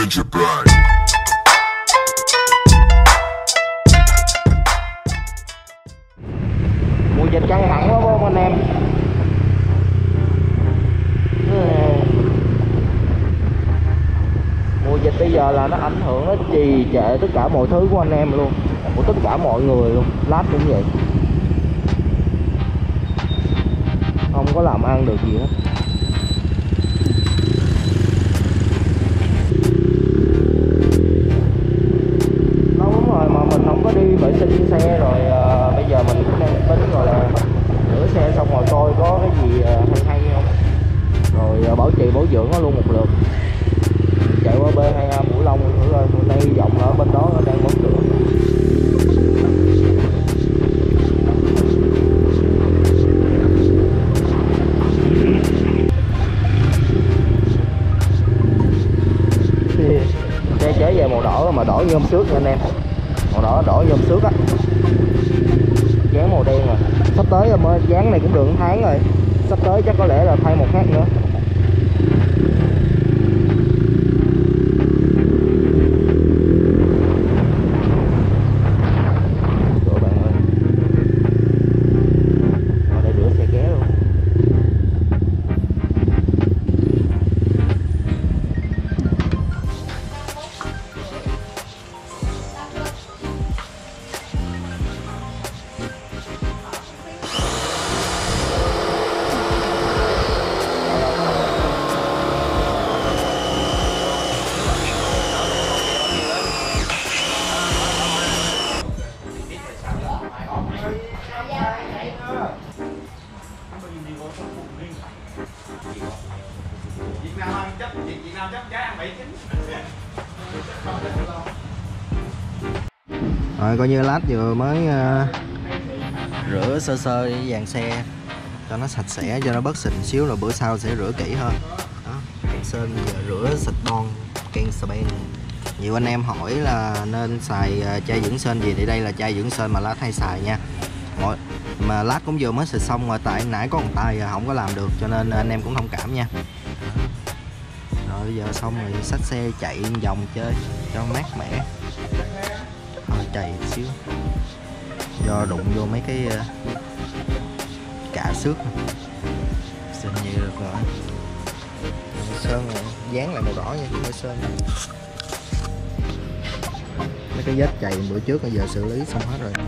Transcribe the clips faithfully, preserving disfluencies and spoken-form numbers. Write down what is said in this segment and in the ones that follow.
Bend your back. Mùa dịch căng thẳng quá không anh em. Mùa dịch bây giờ là nó ảnh hưởng, nó trì trệ tất cả mọi thứ của anh em luôn, của tất cả mọi người luôn. Lát cũng vậy, không có làm ăn được gì hết. Lâu lắm rồi mà mình không có đi vệ sinh xe rồi. À, bây giờ mình cũng đang tính rồi là rửa xe xong rồi coi có cái gì hay hay không, rồi bảo trì bảo dưỡng nó luôn một lượt. Chạy qua B hai A Vũ Long thử coi, mình đang hy vọng ở bên đó nó đang mở cửa. Xe chế về màu đỏ mà đỏ như hôm trước nha anh em, màu đỏ đỏ như hôm trước á, dán màu đen rồi. Sắp tới rồi, dán này cũng được một tháng rồi, sắp tới chắc có lẽ là thay một khác nữa. Rồi coi như lát vừa mới uh, rửa sơ sơ để dàn xe cho nó sạch sẽ, cho nó bớt xịn xíu, rồi bữa sau sẽ rửa kỹ hơn. Đó, can sơn giờ rửa sạch bon, can span. Nhiều anh em hỏi là nên xài uh, chai dưỡng sơn gì, thì đây là chai dưỡng sơn mà lát hay xài nha. Mọi, mà lát cũng vừa mới xịt xong rồi, tại nãy có một tay không có làm được cho nên anh em cũng thông cảm nha. Rồi bây giờ xong rồi xách xe chạy vòng chơi cho mát mẻ. Hơi chày xíu do đụng vô mấy cái uh, cả xước xin như được rồi. Sơn rồi, dán lại màu đỏ nha, không phải sơn. Mấy cái vết chày bữa trước bây giờ xử lý xong hết rồi.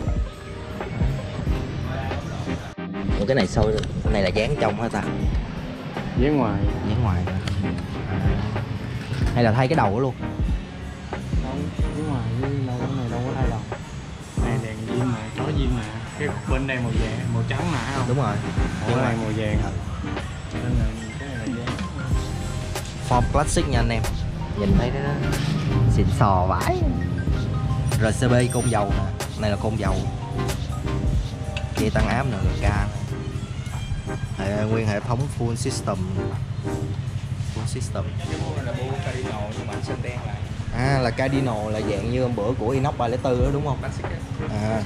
Ủa cái này sâu, cái này là dán trong hả ta? Dán ngoài. Dán ngoài à. Hay là thay cái đầu luôn? Không, dán ngoài với đâu cái này đâu có thay đâu. Này đèn diêm mà, chó diêm mà. Cái bên đây màu vàng, màu trắng nè không? Đúng rồi. Cái này màu vàng. Nên là cái này là dán. Form classic nha anh em. Nhìn thấy nó xịn sò vãi. rờ xê bê côn dầu nè, này là côn dầu. Kia tăng áp nè, K. Hệ, nguyên hệ thống full system. Full system. À là Cardinal, là dạng như hôm bữa của Inox ba không bốn đó đúng không? À.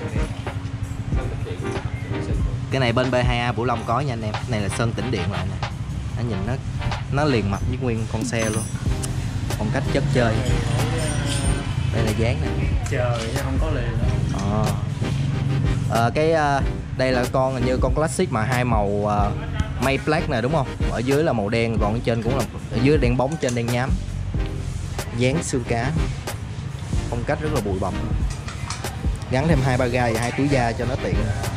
Cái này bên B hai A Vũ Long có nha anh em. Cái này là sơn tĩnh điện lại nè. Nó nhìn nó nó liền mạch với nguyên con xe luôn. Phong cách chất chơi. Đây là dán nè. Trời chứ không có liền đâu. À. À, cái uh, đây là con hình như con classic mà hai màu uh, May Black nè đúng không? Ở dưới là màu đen, còn ở trên cũng là ở dưới đen bóng, trên đen nhám. Dán xương cá. Phong cách rất là bụi bặm. Gắn thêm hai ba gai và hai túi da cho nó tiện.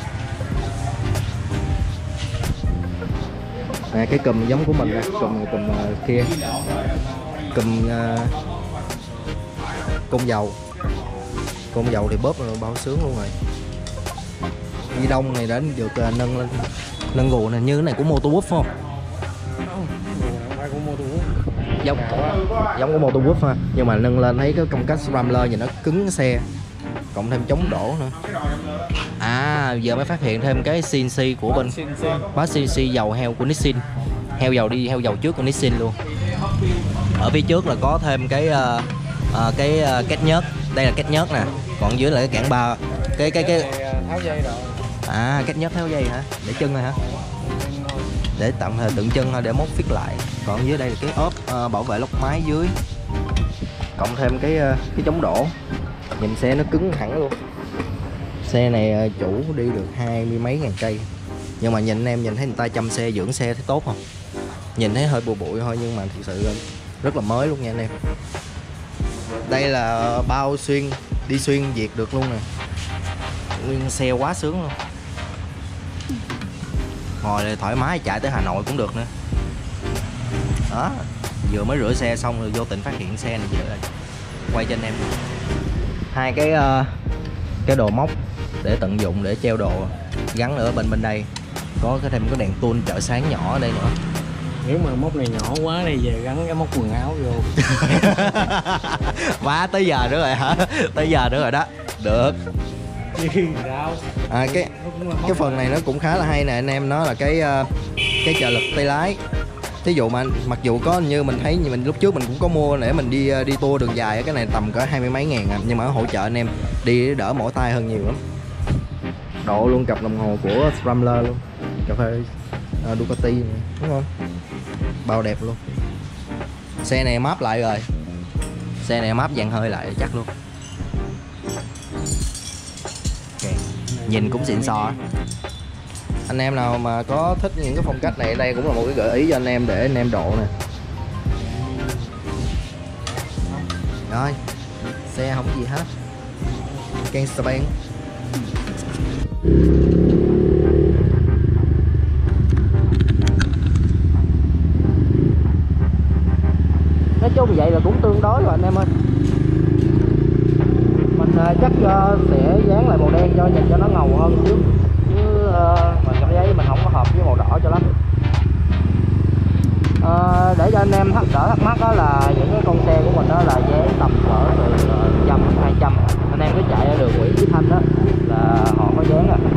Nè cái cùm giống của mình nè, cùm cùm uh, kia. Cùm uh, côn dầu. Côn dầu thì bóp rồi bao sướng luôn rồi. Ghi đông này đã được uh, nâng lên, nâng gù này, như cái này của Moto Wolf không? Không, không phải của Moto Wolf. Giống giống của Moto Wolf ha, nhưng mà nâng lên thấy cái phong cách Rambler nhìn nó cứng xe, cộng thêm chống đổ nữa. À giờ mới phát hiện thêm cái xê en xê của bên bát xê en xê dầu heo của Nissin, heo dầu đi heo dầu trước của Nissin luôn. Ở phía trước là có thêm cái uh, uh, cái uh, két nhớt, đây là két nhớt nè, còn dưới là cái cản ba, cái cái cái tháo dây rồi. À két nhớt tháo dây hả? Để chân rồi hả? Để tạm thời tượng chân thôi, để mốt fit lại. Còn dưới đây là cái ốp uh, bảo vệ lốc máy dưới. cộng thêm cái cái chống đổ, nhìn xe nó cứng hẳn luôn. Xe này chủ đi được hai mươi mấy ngàn cây, nhưng mà nhìn anh em nhìn thấy người ta chăm xe dưỡng xe thấy tốt không? Nhìn thấy hơi bụi bụi thôi nhưng mà thực sự rất là mới luôn nha anh em. Đây là bao xuyên, đi xuyên Việt được luôn nè, nguyên xe quá sướng luôn. Ngồi thoải mái chạy tới Hà Nội cũng được nữa. Đó, vừa mới rửa xe xong rồi vô tình phát hiện xe này dễ rồi. Quay cho anh em hai cái uh, cái đồ móc để tận dụng để treo đồ gắn ở bên bên đây, có cái thêm cái đèn tuôn chợ sáng nhỏ ở đây nữa. Nếu mà móc này nhỏ quá thì về gắn cái móc quần áo vô. Quá tới giờ nữa rồi hả? Tới giờ nữa rồi đó. Được. À, cái cái phần này nó cũng khá là hay nè anh em, nó là cái cái trợ lực tay lái. Thí dụ mà mặc dù có như mình thấy như mình lúc trước mình cũng có mua để mình đi đi tour đường dài, cái này tầm cỡ hai mươi mấy ngàn à, nhưng mà nó hỗ trợ anh em đi đỡ mỏi tay hơn nhiều lắm. Độ luôn cặp đồng hồ của Scrambler luôn, cà phê uh, Ducati này, đúng không? Bao đẹp luôn. Xe này map lại rồi, xe này map dàn hơi lại chắc luôn. Okay. Nhìn cũng xịn sò. Anh em nào mà có thích những cái phong cách này, đây cũng là một cái gợi ý cho anh em để anh em độ nè. Rồi, xe không gì hết, gangster band. Nói chung vậy là cũng tương đối rồi anh em ơi. Mình uh, chắc uh, sẽ dán lại màu đen cho nhìn cho nó ngầu hơn xíu, chứ uh, mình cảm thấy mình không có hợp với màu đỏ cho lắm. Uh, để cho anh em thắc đỡ thắc mắc đó là những cái con xe của mình đó là dán tầm cỡ từ một trăm đến hai trăm. Anh em cứ chạy ở đường Nguyễn Chí Thanh đó là họ có dán à.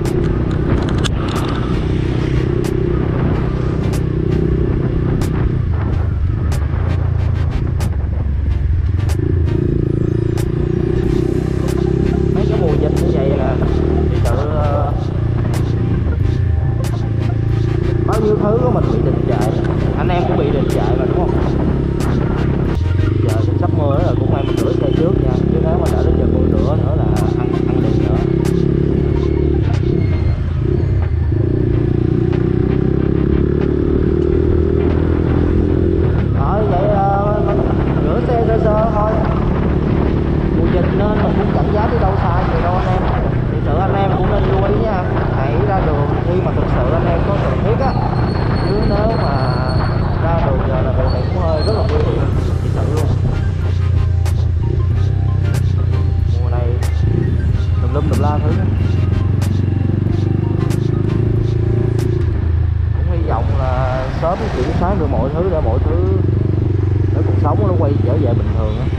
Thứ của mình bị đình trệ, anh em cũng bị đình trệ mà đúng không? Giờ cũng sắp mưa rồi, cũng may mình rửa xe trước nha, chứ nếu mà đợi đến giờ mưa rửa nữa là ăn ăn đừng nữa. Rồi vậy uh, rửa xe sơ sơ thôi. Mùa dịch nên mình cũng cảnh giác đi đâu xa gì đâu anh em. Thực sự anh em cũng nên lưu ý nha, hãy ra đường khi mà thực sự anh em có cần thiết á, chứ nếu mà ra đường giờ là đường này cũng hơi rất là nguy hiểm thật sự luôn. Mùa này tùm lum tùm la thứ, cũng hy vọng là sớm kiểm soát được mọi thứ để mọi thứ để cuộc sống nó quay trở về bình thường á.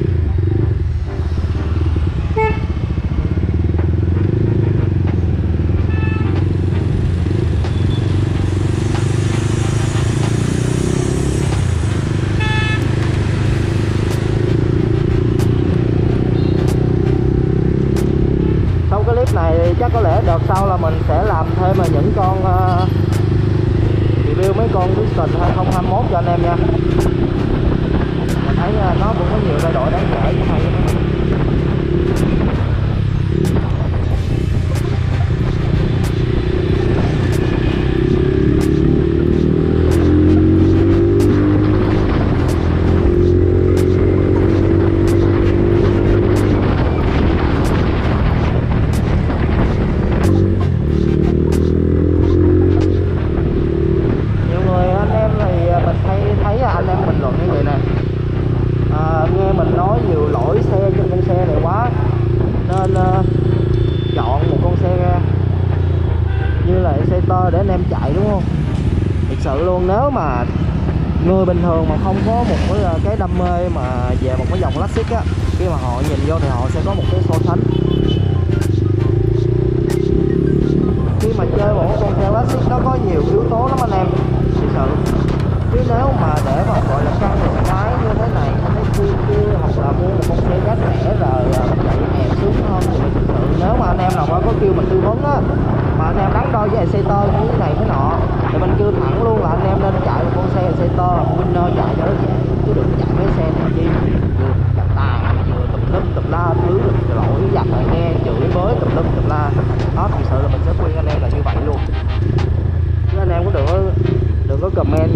Này chắc có lẽ đợt sau là mình sẽ làm thêm là những con uh, review mấy con Vision hai không hai mốt cho anh em nha. Mình thấy uh, nó cũng có nhiều thay đổi đáng kể cũng hay. Để anh em chạy đúng không? Thực sự luôn, nếu mà người bình thường mà không có một cái, cái đam mê mà về một cái dòng classic á, khi mà họ nhìn vô thì họ sẽ có một cái so sánh. Khi mà chơi một con xe classic nó có nhiều yếu tố lắm anh em, thực sự. Chứ nếu mà để mà gọi là căng một cái như thế này, như thế kia kia, hoặc là mua một con xe giá rẻ rồi chạy hẹp xuống hơn thì thực sự nếu mà anh em nào có kêu mình tư vấn á, mà anh em đắn đo với Exciter như thế này thế nọ thì mình kêu thẳng luôn là anh em nên chạy một con xe Exciter Winner chạy cho nó dễ, chứ đừng chạy mấy xe này chi vừa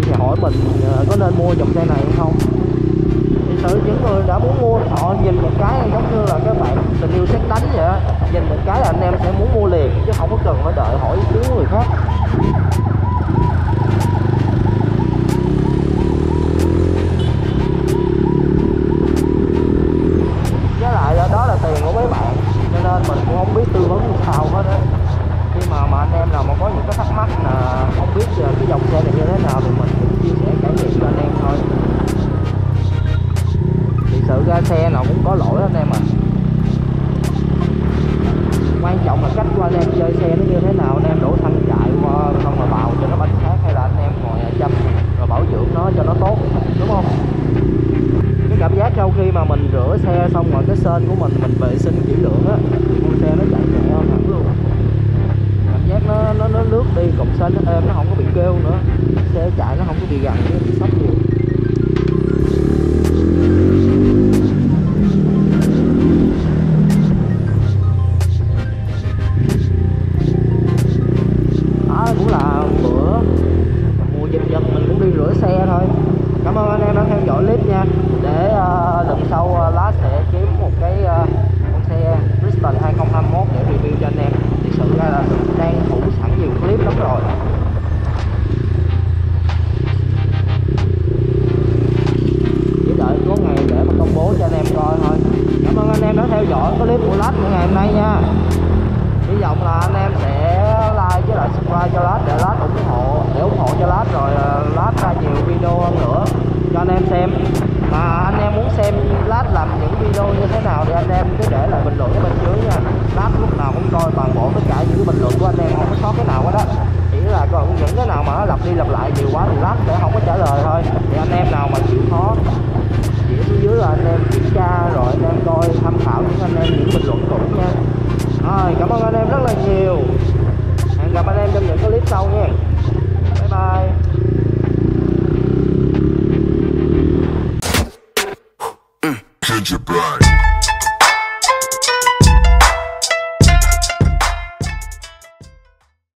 thì hỏi mình uh, có nên mua dòng xe này hay không. Thực sự những người đã muốn mua họ nhìn một cái giống như là các bạn tình yêu sét đánh vậy á, nhìn một cái là anh em sẽ muốn mua liền chứ không có cần phải đợi hỏi ý kiến của người khác. Với lại đó là tiền của mấy bạn cho nên mình cũng không biết tư vấn như sao hết á. Khi mà mà anh em nào mà có những cái thắc mắc là không biết cái dòng xe này như thế nào thì mình cũng chia sẻ trải nghiệm cho anh em thôi. Thực sự ra xe nào cũng có lỗi anh em à. Quan trọng là cách của anh em chơi xe nó như thế nào, anh em đổ xăng chạy qua không mà bào cho nó bánh khác, hay là anh em ngồi chăm rồi bảo dưỡng nó cho nó tốt, đúng không? Cái cảm giác sau khi mà mình rửa xe xong rồi cái sên của mình mình vệ sinh kỹ lưỡng á, con xe nó chạy nhẹ hơn hẳn luôn. Cảm giác nó nó nó lướt đi, cục sên nó êm, nó không có bị kêu nữa, xe chạy nó không có bị gằn chứ bị sốc nhiều. Đó cũng là bữa mùa dịch dịch mình cũng đi rửa xe thôi. Cảm ơn anh em đã theo dõi clip nha. Để uh, lần sau uh, lát sẽ kiếm một cái uh, con xe Bristol hai không hai mốt để review cho anh em. Thực sự ra là đang thủ sẵn nhiều clip lắm rồi. Chỉ đợi có ngày để mà công bố cho anh em coi thôi. Cảm ơn anh em đã theo dõi clip của lát của ngày hôm nay nha. Hy vọng là anh em sẽ like với lại subscribe cho lát để lát ủng hộ để ủng hộ cho lát, rồi uh, lát ra nhiều video hơn nữa cho anh em xem. Mà anh em muốn xem lát làm những video như thế nào thì anh em cứ để lại bình luận ở bên dưới nha. Lát lúc nào cũng coi toàn bộ tất cả những bình luận của anh em, không có sót cái nào hết đó. Chỉ là còn những cái nào mà nó lặp đi lặp lại nhiều quá thì lát sẽ không có trả lời thôi. Thì anh em nào mà chịu khó chỉ xuống dưới là anh em kiểm tra rồi anh em coi tham khảo những anh em những bình luận cũ nha. Rồi, cảm ơn anh em rất là nhiều. Hẹn gặp anh em trong những cái clip sau nha. Bye bye.